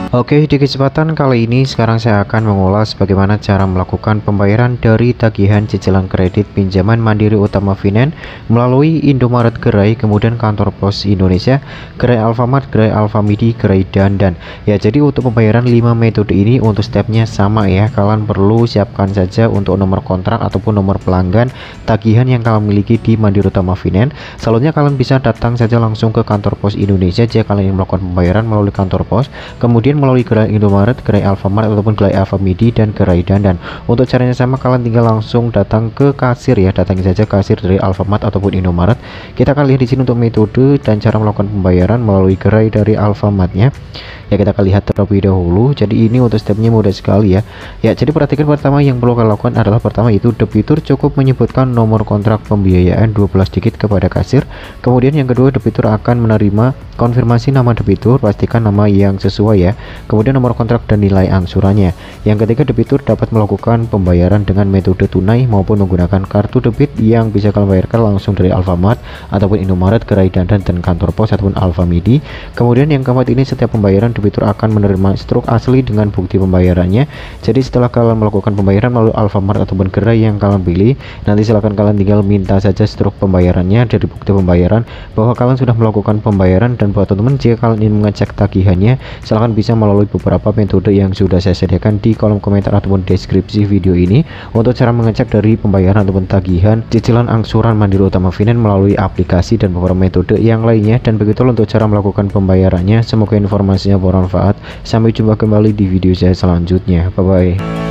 Oke, di kesempatan kali ini sekarang saya akan mengulas bagaimana cara melakukan pembayaran dari tagihan cicilan kredit pinjaman Mandiri Utama Finance melalui Indomaret Gerai, kemudian kantor pos Indonesia, Gerai Alfamart, Gerai Alfamidi, Gerai Dandan. Ya, jadi untuk pembayaran 5 metode ini untuk stepnya sama ya. Kalian perlu siapkan saja untuk nomor kontrak ataupun nomor pelanggan tagihan yang kalian miliki di Mandiri Utama Finance. Selanjutnya kalian bisa datang saja langsung ke kantor pos Indonesia jika kalian ingin melakukan pembayaran melalui kantor pos, kemudian melalui Gerai Indomaret, Gerai Alfamart ataupun Gerai Alfamidi dan Gerai Dandan. Untuk caranya sama, kalian tinggal langsung datang ke kasir ya, datangi saja kasir dari Alfamart ataupun Indomaret. Kita akan lihat di sini untuk metode dan cara melakukan pembayaran melalui gerai dari Alfamartnya. Ya, kita akan lihat terlebih dahulu. Jadi ini untuk stepnya mudah sekali ya. Ya, jadi perhatikan pertama yang perlu kalian lakukan adalah pertama itu debitur cukup menyebutkan nomor kontrak pembiayaan 12 digit kepada kasir. Kemudian yang kedua, debitur akan menerima konfirmasi nama debitur, pastikan nama yang sesuai ya. Kemudian nomor kontrak dan nilai angsurannya. Yang ketiga, debitur dapat melakukan pembayaran dengan metode tunai maupun menggunakan kartu debit yang bisa kalian bayarkan langsung dari Alfamart ataupun Indomaret, Gerai Dandan dan kantor pos ataupun Alfamidi. Kemudian yang keempat ini setiap pembayaran debitur akan menerima struk asli dengan bukti pembayarannya. Jadi setelah kalian melakukan pembayaran melalui Alfamart ataupun gerai yang kalian pilih, nanti silahkan kalian tinggal minta saja struk pembayarannya dari bukti pembayaran bahwa kalian sudah melakukan pembayaran. Dan buat teman-teman, jika kalian ingin mengecek tagihannya, silahkan bisa melalui beberapa metode yang sudah saya sediakan di kolom komentar ataupun deskripsi video ini untuk cara mengecek dari pembayaran ataupun tagihan cicilan angsuran Mandiri Utama Finance melalui aplikasi dan beberapa metode yang lainnya. Dan begitulah untuk cara melakukan pembayarannya. Semoga informasinya bermanfaat. Sampai jumpa kembali di video saya selanjutnya. Bye bye.